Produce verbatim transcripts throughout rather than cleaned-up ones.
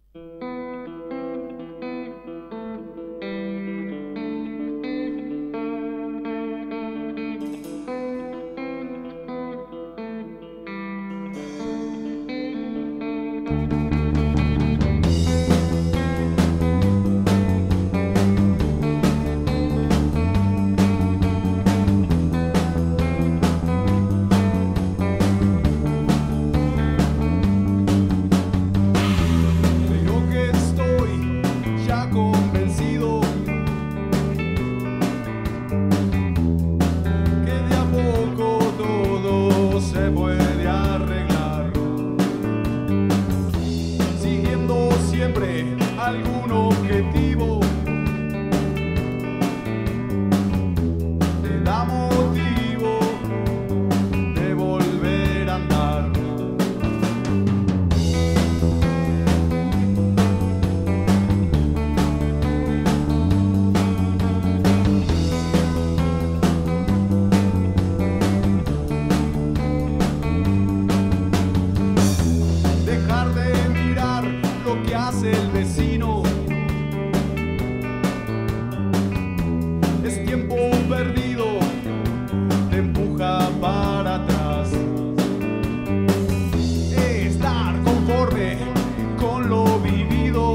Algún objetivo te da motivo de volver a andar. Dejar de mirar lo que hace el vecino. Es tiempo perdido, te empuja para atrás. Estar conforme con lo vivido,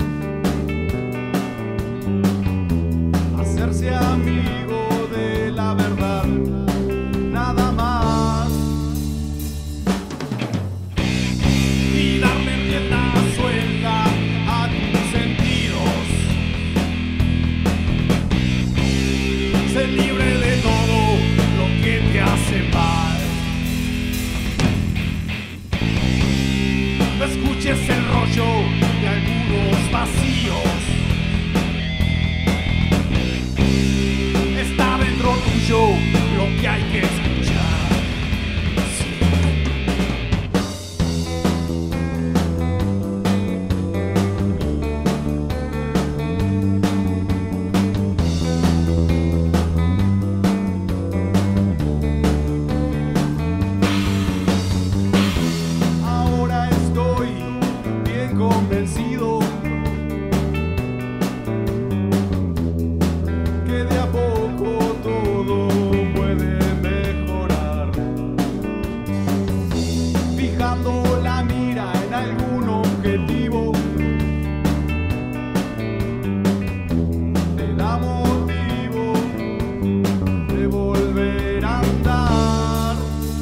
hacerse amigo de la verdad, nada más. Y darle rienda suelta a tus sentidos. Sé libre de todo lo que te hace mal. No escuches el rollo de algunos vacíos. Está dentro tuyo lo que hay que escuchar. Convencido que de a poco todo puede mejorar, fijando la mira en algún objetivo te da motivo de volver a andar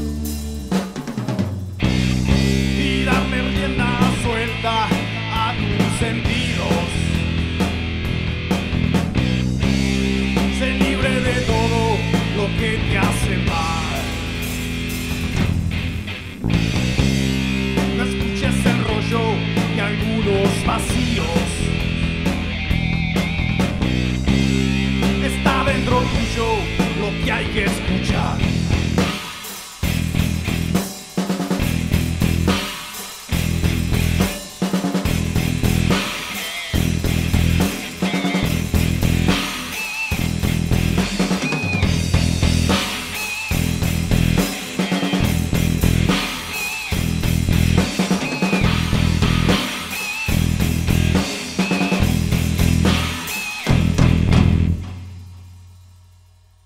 y darle rienda suelta a tus sentidos. Sé libre de todo lo que te hace mal. No escuches el rollo de algunos vacíos. Está dentro tuyo lo que hay que escuchar.